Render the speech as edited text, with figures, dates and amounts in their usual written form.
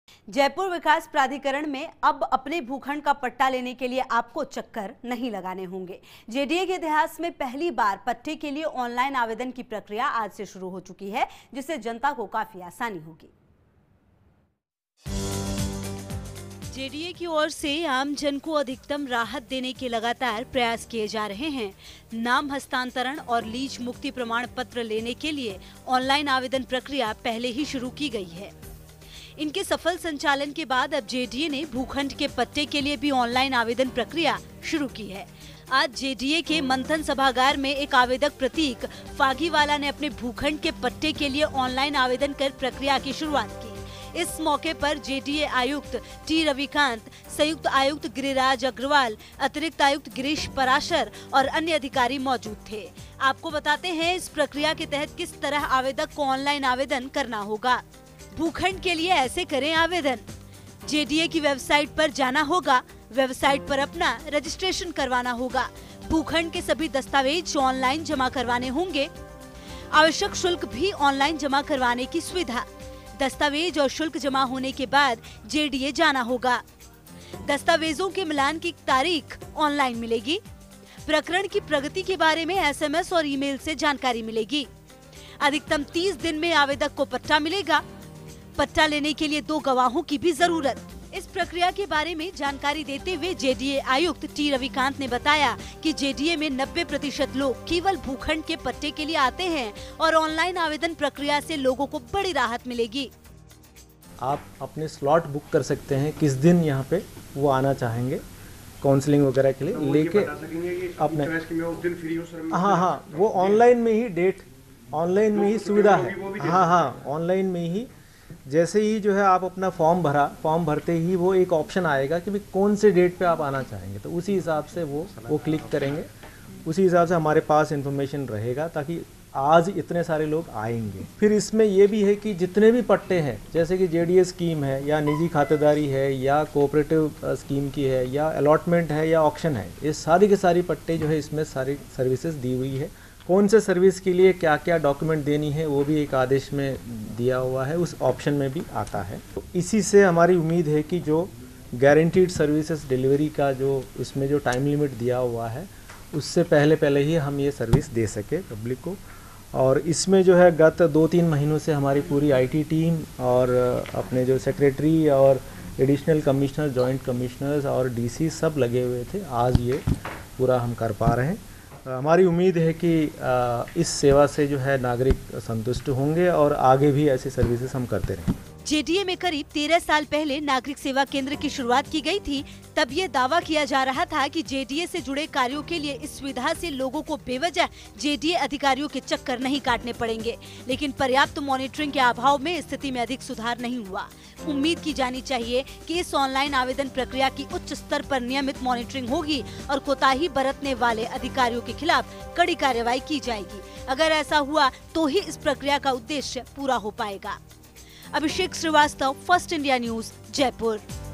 जयपुर विकास प्राधिकरण में अब अपने भूखंड का पट्टा लेने के लिए आपको चक्कर नहीं लगाने होंगे। जेडीए के इतिहास में पहली बार पट्टे के लिए ऑनलाइन आवेदन की प्रक्रिया आज से शुरू हो चुकी है, जिससे जनता को काफी आसानी होगी। जेडीए की ओर से आम जन को अधिकतम राहत देने के लगातार प्रयास किए जा रहे हैं। नाम हस्तांतरण और लीज मुक्ति प्रमाण पत्र लेने के लिए ऑनलाइन आवेदन प्रक्रिया पहले ही शुरू की गई है। इनके सफल संचालन के बाद अब जेडीए ने भूखंड के पट्टे के लिए भी ऑनलाइन आवेदन प्रक्रिया शुरू की है। आज जेडीए के मंथन सभागार में एक आवेदक प्रतीक फागीवाला ने अपने भूखंड के पट्टे के लिए ऑनलाइन आवेदन कर प्रक्रिया की शुरुआत की। इस मौके पर जेडीए आयुक्त टी रविकांत, संयुक्त आयुक्त गिरिराज अग्रवाल, अतिरिक्त आयुक्त गिरीश पराशर और अन्य अधिकारी मौजूद थे। आपको बताते हैं इस प्रक्रिया के तहत किस तरह आवेदक को ऑनलाइन आवेदन करना होगा। भूखंड के लिए ऐसे करें आवेदन। जेडीए की वेबसाइट पर जाना होगा, वेबसाइट पर अपना रजिस्ट्रेशन करवाना होगा। भूखंड के सभी दस्तावेज ऑनलाइन जमा करवाने होंगे। आवश्यक शुल्क भी ऑनलाइन जमा करवाने की सुविधा। दस्तावेज और शुल्क जमा होने के बाद जेडीए जाना होगा। दस्तावेजों के मिलान की तारीख ऑनलाइन मिलेगी। प्रकरण की प्रगति के बारे में एसएमएस और ईमेल से जानकारी मिलेगी। अधिकतम 30 दिन में आवेदक को पट्टा मिलेगा। पट्टा लेने के लिए 2 गवाहों की भी जरूरत। इस प्रक्रिया के बारे में जानकारी देते हुए जेडीए आयुक्त टी रविकांत ने बताया कि जेडीए में 90% लोग केवल भूखंड के पट्टे के लिए आते हैं और ऑनलाइन आवेदन प्रक्रिया से लोगों को बड़ी राहत मिलेगी। आप अपने स्लॉट बुक कर सकते हैं, किस दिन यहाँ पे वो आना चाहेंगे काउंसलिंग वगैरह के लिए लेके अपने। हाँ, वो ऑनलाइन में ही डेट, ऑनलाइन में ही सुविधा है। हाँ, ऑनलाइन में ही जैसे ही जो है आप अपना फॉर्म भरते ही वो एक ऑप्शन आएगा कि भाई कौन से डेट पे आप आना चाहेंगे, तो उसी हिसाब से वो क्लिक करेंगे। उसी हिसाब से हमारे पास इन्फॉर्मेशन रहेगा ताकि आज इतने सारे लोग आएंगे। फिर इसमें ये भी है कि जितने भी पट्टे हैं, जैसे कि जेडीए स्कीम है या निजी खातेदारी है या कोऑपरेटिव स्कीम की है या अलॉटमेंट है या ऑक्शन है, ये सारी के सारी पट्टे जो है इसमें सारी सर्विसेज दी हुई है। कौन से सर्विस के लिए क्या क्या डॉक्यूमेंट देनी है वो भी एक आदेश में दिया हुआ है, उस ऑप्शन में भी आता है। तो इसी से हमारी उम्मीद है कि जो गारंटीड सर्विसेज डिलीवरी का जो इसमें जो टाइम लिमिट दिया हुआ है उससे पहले ही हम ये सर्विस दे सके पब्लिक को। और इसमें जो है गत 2-3 महीनों से हमारी पूरी आईटी टीम और अपने जो सेक्रेटरी और एडिशनल कमिश्नर, जॉइंट कमिश्नर्स और डीसी सब लगे हुए थे। आज ये पूरा हम कर पा रहे हैं। हमारी उम्मीद है कि इस सेवा से जो है नागरिक संतुष्ट होंगे और आगे भी ऐसी सर्विसेज हम करते रहेंगे। जेडीए में करीब 13 साल पहले नागरिक सेवा केंद्र की शुरुआत की गई थी। तब ये दावा किया जा रहा था कि जेडीए से जुड़े कार्यों के लिए इस सुविधा से लोगों को बेवजह जेडीए अधिकारियों के चक्कर नहीं काटने पड़ेंगे। लेकिन पर्याप्त मॉनिटरिंग के अभाव में स्थिति में अधिक सुधार नहीं हुआ। उम्मीद की जानी चाहिए कि इस ऑनलाइन आवेदन प्रक्रिया की उच्च स्तर पर नियमित मॉनिटरिंग होगी और कोताही बरतने वाले अधिकारियों के खिलाफ कड़ी कार्रवाई की जाएगी। अगर ऐसा हुआ तो ही इस प्रक्रिया का उद्देश्य पूरा हो पाएगा। Abhishek Srivastava, First India News, Jaipur.